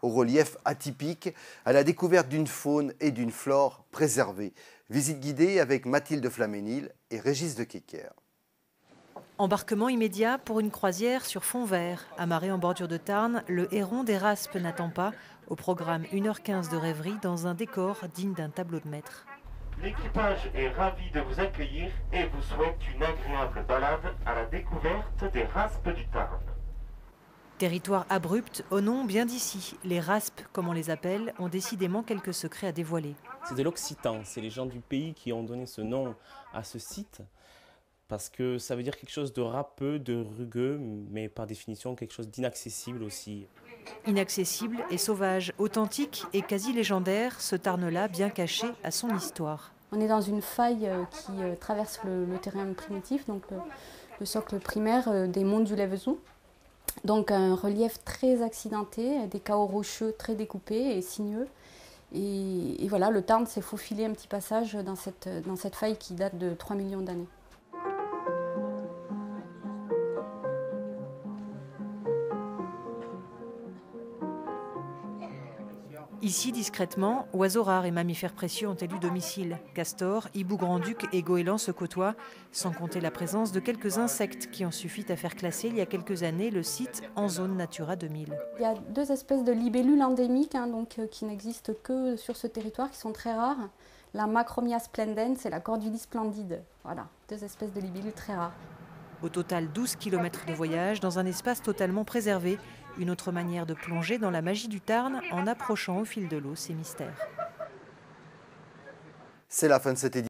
au relief atypique, à la découverte d'une faune et d'une flore préservées. Visite guidée avec Mathilde Flaménil et Régis de Kecker. Embarquement immédiat pour une croisière sur fond vert. Amarré en bordure de Tarn, le héron des Raspes n'attend pas. Au programme 1h15 de rêverie dans un décor digne d'un tableau de maître. L'équipage est ravi de vous accueillir et vous souhaite une agréable balade à la découverte des Raspes du Tarn. Territoire abrupt, au nom bien d'ici. Les Raspes, comme on les appelle, ont décidément quelques secrets à dévoiler. C'est de l'occitan, c'est les gens du pays qui ont donné ce nom à ce site. Parce que ça veut dire quelque chose de râpeux, de rugueux, mais par définition quelque chose d'inaccessible aussi. Inaccessible et sauvage, authentique et quasi légendaire, ce Tarn-là bien caché à son histoire. On est dans une faille qui traverse le terrain primitif, donc le socle primaire des monts du Lévezou. Donc un relief très accidenté, des chaos rocheux très découpés et sinueux. Et voilà, le Tarn s'est faufilé un petit passage dans cette faille qui date de 3 millions d'années. Ici, discrètement, oiseaux rares et mammifères précieux ont élu domicile. Castors, hibou grand-duc et goélands se côtoient, sans compter la présence de quelques insectes qui ont suffi à faire classer il y a quelques années le site en zone Natura 2000. Il y a 2 espèces de libellules endémiques qui n'existent que sur ce territoire, qui sont très rares. La Macromia splendens et la Cordulis splendide. Voilà, 2 espèces de libellules très rares. Au total, 12 km de voyage dans un espace totalement préservé. Une autre manière de plonger dans la magie du Tarn en approchant au fil de l'eau ses mystères. C'est la fin de cette édition.